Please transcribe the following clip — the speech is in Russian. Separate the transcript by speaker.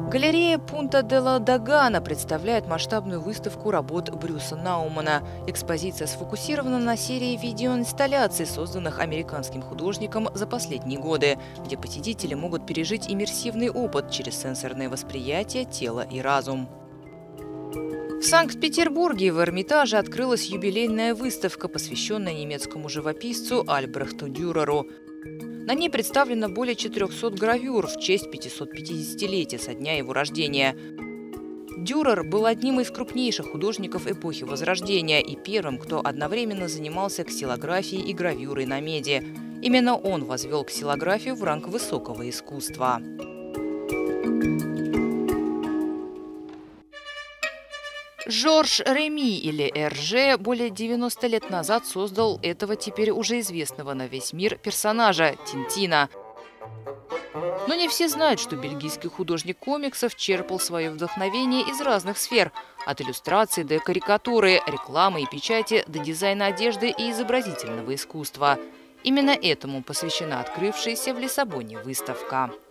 Speaker 1: Галерея Пунта де ла Дагана представляет масштабную выставку работ Брюса Наумана. Экспозиция сфокусирована на серии видеоинсталляций, созданных американским художником за последние годы, где посетители могут пережить иммерсивный опыт через сенсорное восприятие тела и разум. В Санкт-Петербурге в Эрмитаже открылась юбилейная выставка, посвященная немецкому живописцу Альбрехту Дюреру. На ней представлено более 400 гравюр в честь 550-летия со дня его рождения. Дюрер был одним из крупнейших художников эпохи Возрождения и первым, кто одновременно занимался ксилографией и гравюрой на меди. Именно он возвел ксилографию в ранг высокого искусства. Жорж Реми, или Эрже, более 90 лет назад создал этого теперь уже известного на весь мир персонажа – Тинтина. Но не все знают, что бельгийский художник комиксов черпал свое вдохновение из разных сфер – от иллюстрации до карикатуры, рекламы и печати до дизайна одежды и изобразительного искусства. Именно этому посвящена открывшаяся в Лиссабоне выставка.